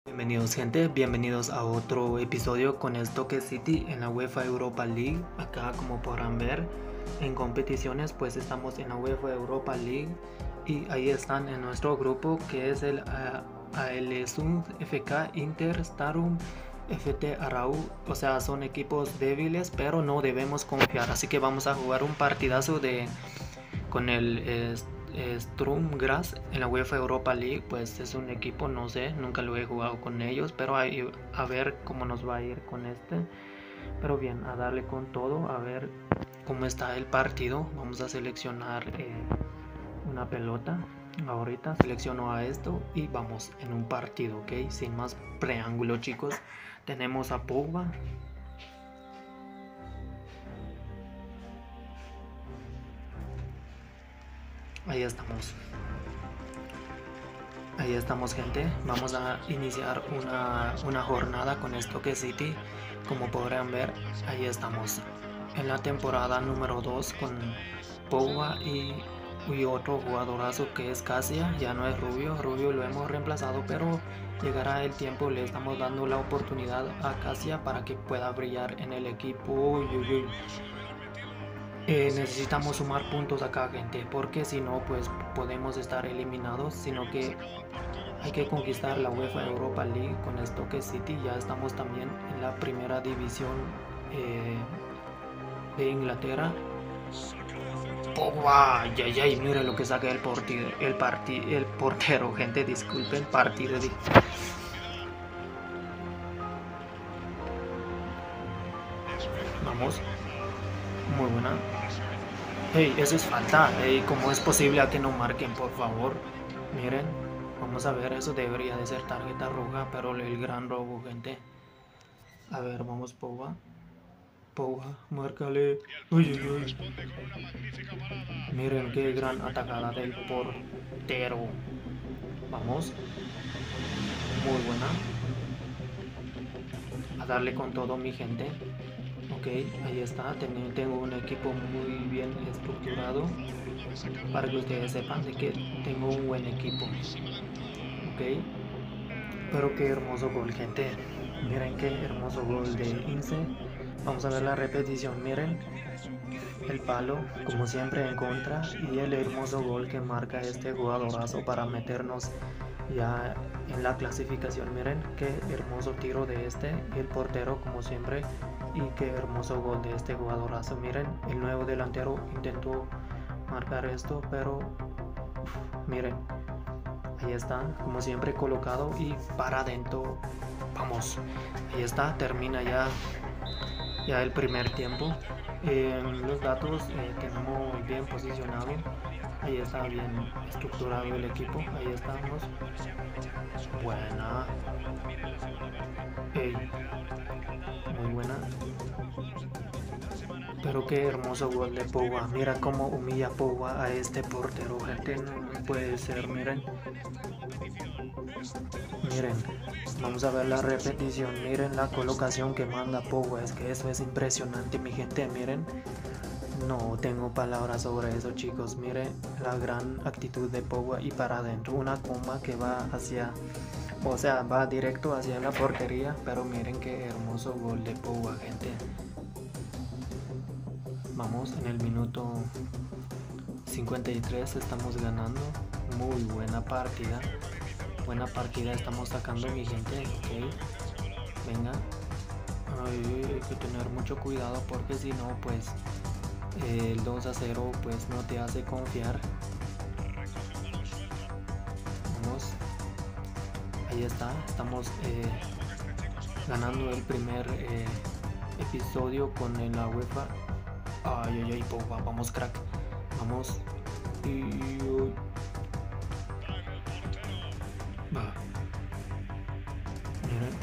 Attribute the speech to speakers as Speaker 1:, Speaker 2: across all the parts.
Speaker 1: Bienvenidos gente, bienvenidos a otro episodio con el Stoke City en la UEFA Europa League. Acá como podrán ver en competiciones pues estamos en la UEFA Europa League y ahí están en nuestro grupo que es el ALSUM FK Inter Starum FT Arau. O sea, son equipos débiles pero no debemos confiar, así que vamos a jugar un partidazo con el Sturm Graz en la UEFA Europa League. Pues es un equipo, no sé, nunca lo he jugado con ellos, pero a ver cómo nos va a ir con este. Pero bien, a darle con todo, a ver cómo está el partido. Vamos a seleccionar una pelota. Ahorita selecciono a esto y vamos en un partido, ok, sin más preámbulo, chicos. Tenemos a Pogba. Ahí estamos. Ahí estamos, gente. Vamos a iniciar una jornada con Stoke City. Como podrán ver, ahí estamos en la temporada número 2 con Pogba y otro jugadorazo que es Casia. Ya no es Rubio, Rubio lo hemos reemplazado, pero llegará el tiempo. Le estamos dando la oportunidad a Casia para que pueda brillar en el equipo. Uy, uy, uy. Necesitamos sumar puntos acá, gente, porque si no pues podemos estar eliminados, sino que hay que conquistar la UEFA Europa League con Stoke City. Ya estamos también en la primera división de Inglaterra. Pogba, ay, mire lo que saca el portero, gente, disculpen, partido de... Vamos, muy buena. Hey, eso es falta. Hey, ¿cómo es posible a que no marquen, por favor? Miren, vamos a ver, eso debería de ser tarjeta roja, pero el gran robo, gente. A ver, vamos, Pogba. Pogba, márcale. Uy, uy, uy. Miren qué gran atacada del portero. Vamos. Muy buena. A darle con todo, mi gente. Ok, ahí está. Tengo un equipo muy bien estructurado. Para que ustedes sepan de que tengo un buen equipo. Ok. Pero qué hermoso gol, gente. Miren qué hermoso gol del Ince. Vamos a ver la repetición. Miren el palo, como siempre, en contra. Y el hermoso gol que marca este jugadorazo para meternos ya en la clasificación. Miren qué hermoso tiro de el portero, como siempre. Y qué hermoso gol de este jugadorazo. Miren, el nuevo delantero intentó marcar esto, pero miren. Ahí está, como siempre, colocado y para adentro. Vamos, ahí está, termina ya el primer tiempo. Los datos tenemos bien posicionado. Ahí está bien estructurado el equipo. Ahí estamos. Buena. Muy buena. Pero qué hermoso gol de Pogba. Mira cómo humilla Pogba a este portero, gente. No puede ser, miren. Miren, vamos a ver la repetición. Miren la colocación que manda Pogba. Es que eso es impresionante, mi gente. Miren, no tengo palabras sobre eso, chicos. Miren la gran actitud de Pogba y para adentro. Una comba que va hacia... O sea, va directo hacia la portería. Pero miren qué hermoso gol de Pogba, gente. Vamos, en el minuto 53 estamos ganando. Muy buena partida. Buena partida estamos sacando, mi gente. Ok, venga. Ay, hay que tener mucho cuidado porque si no pues el 2-0 pues no te hace confiar. Vamos. Ahí está. Estamos ganando el primer episodio con la UEFA. Ay, Pogba, vamos, crack. Vamos. Va. Miren.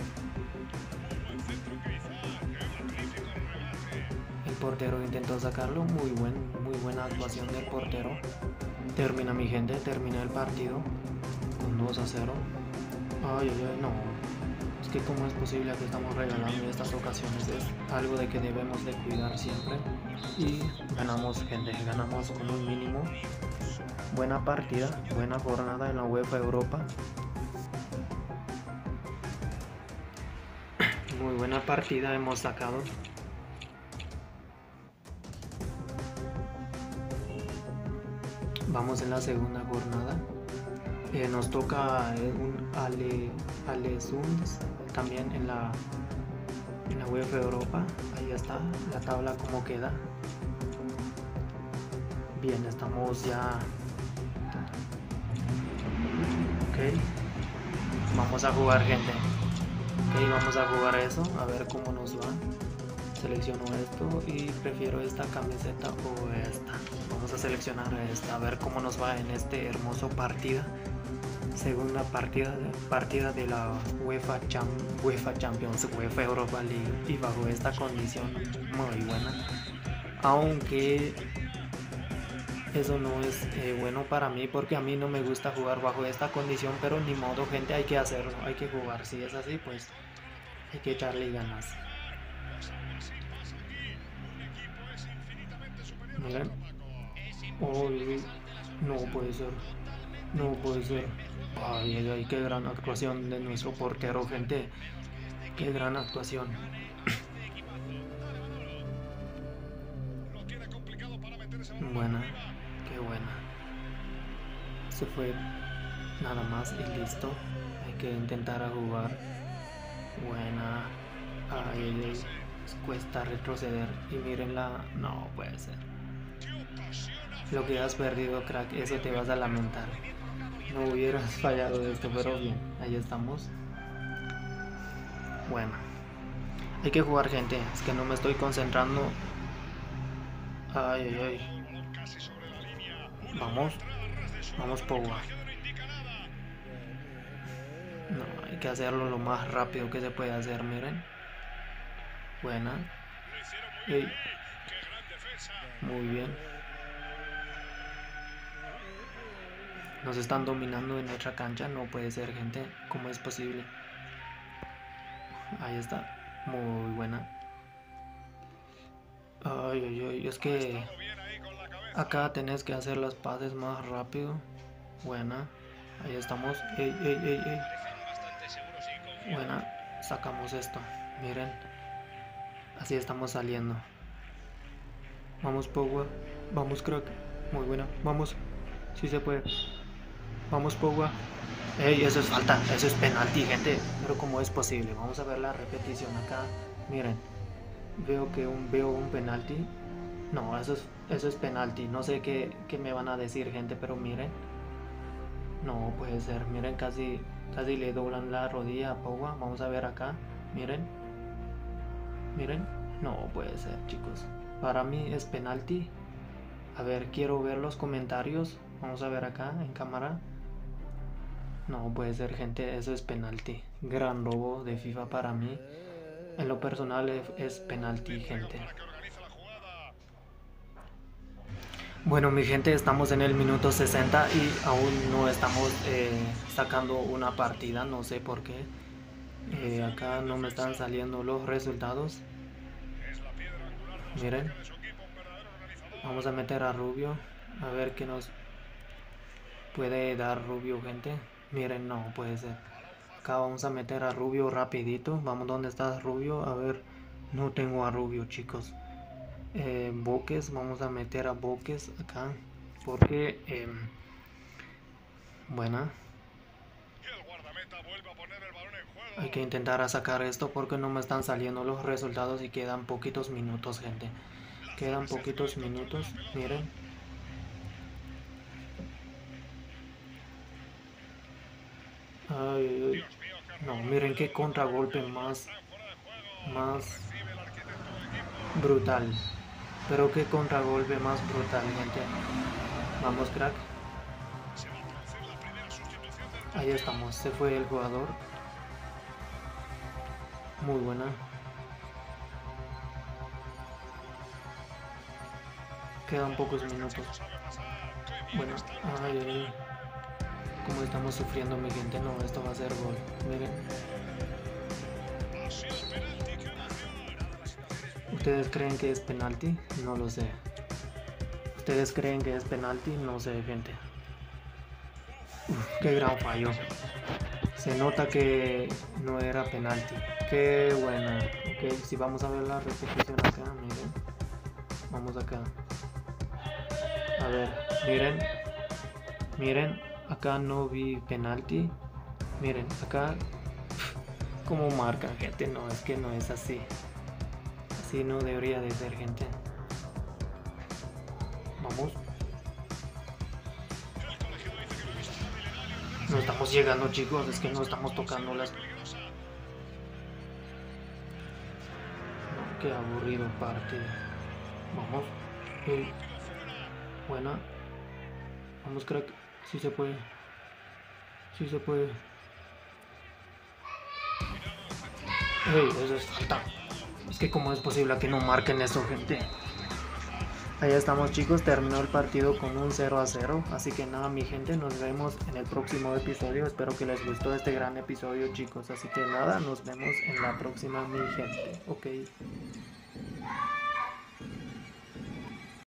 Speaker 1: El portero intentó sacarlo. Muy buena actuación del portero. Termina, mi gente. Termina el partido con 2-0. Ay, no. Es que cómo es posible que estamos regalando estas ocasiones. Es algo de que debemos de cuidar siempre. Y ganamos, gente. Ganamos con un mínimo. Buena partida. Buena jornada en la UEFA Europa. Muy buena partida hemos sacado. Vamos en la segunda jornada. Nos toca un Alesunds también en la UEFA Europa. Ahí está la tabla como queda. Bien, estamos ya. Ok. Vamos a jugar, gente. Ok, vamos a jugar eso. A ver cómo nos va. Selecciono esto y prefiero esta camiseta o esta. Vamos a seleccionar esta. A ver cómo nos va en este hermoso partida. Segunda partida de la UEFA Champions, UEFA Europa League, y bajo esta condición muy buena, aunque eso no es bueno para mí porque a mí no me gusta jugar bajo esta condición, pero ni modo, gente, hay que hacerlo, hay que jugar. Si es así, pues hay que echarle ganas. Miren, oh, no puede ser. No puede ser. Ay, ay, ay, qué gran actuación de nuestro portero, gente. Qué gran actuación. Buena, qué buena. Se fue nada más y listo. Hay que intentar a jugar. Buena. Ay, ay, ay. Cuesta retroceder. Y mírenla. No puede ser. Lo que has perdido, crack, eso te vas a lamentar. No hubieras fallado esto, pero bien, ahí estamos. Bueno, hay que jugar, gente. Es que no me estoy concentrando. Ay, ay, ay. Vamos. Vamos, Pogba. No, hay que hacerlo lo más rápido que se puede hacer, miren. Buena. Ey. Muy bien. Nos están dominando en nuestra cancha. No puede ser, gente. ¿Cómo es posible? Ahí está. Muy buena. Ay, ay, ay. Es que acá tenés que hacer las pases más rápido. Buena. Ahí estamos. Ey, ey, ey, ey. Buena. Sacamos esto. Miren. Así estamos saliendo. Vamos, Pogba. Vamos, crack. Muy buena. Vamos. Sí se puede. Vamos, Pogba. Ey, eso es falta. Eso es penalti, gente. Pero ¿cómo es posible? Vamos a ver la repetición acá. Miren. Veo un penalti. No, eso es penalti. No sé qué me van a decir, gente, pero miren. No puede ser. Miren, casi le doblan la rodilla a Pogba. Vamos a ver acá. Miren. Miren. No puede ser, chicos. Para mí es penalti. A ver, quiero ver los comentarios. Vamos a ver acá en cámara. No puede ser, gente. Eso es penalti. Gran robo de FIFA para mí. En lo personal es penalti, gente. Bueno, mi gente, estamos en el minuto 60 y aún no estamos sacando una partida. No sé por qué. Acá no me están saliendo los resultados. Miren. Vamos a meter a Rubio. A ver qué nos puede dar Rubio, gente. Miren, no puede ser. Acá vamos a meter a Rubio rapidito. Vamos, ¿dónde está Rubio? A ver, no tengo a Rubio, chicos. Boques, vamos a meter a Boques acá. Porque, buena. Hay que intentar a sacar esto porque no me están saliendo los resultados y quedan poquitos minutos, gente. Quedan poquitos minutos, miren. Ay, ay. No, miren qué contragolpe más brutal. Pero qué contragolpe más brutal, gente. Vamos, crack. Ahí estamos, se fue el jugador. Muy buena. Quedan pocos minutos. Bueno, ay, ay, ay. Como estamos sufriendo, mi gente. No, esto va a ser gol. Miren. ¿Ustedes creen que es penalti? No lo sé. ¿Ustedes creen que es penalti? No sé, gente. Uf, qué gran fallo. Se nota que no era penalti. Qué buena. Ok, si vamos a ver la repetición acá, miren. Vamos acá. A ver, miren. Miren, acá no vi penalti. Miren, acá como marcan, gente. No, es que no es así. Así no debería de ser, gente. Vamos. No estamos llegando, chicos. Es que no estamos tocando las... No, qué aburrido partido. Vamos. Buena. Vamos, crack. Sí se puede. Sí se puede. Ey, eso es falta. Es que cómo es posible que no marquen eso, gente. Ahí estamos, chicos, terminó el partido con un 0-0, así que nada, mi gente, nos vemos en el próximo episodio. Espero que les gustó este gran episodio, chicos, así que nada, nos vemos en la próxima, mi gente. Ok.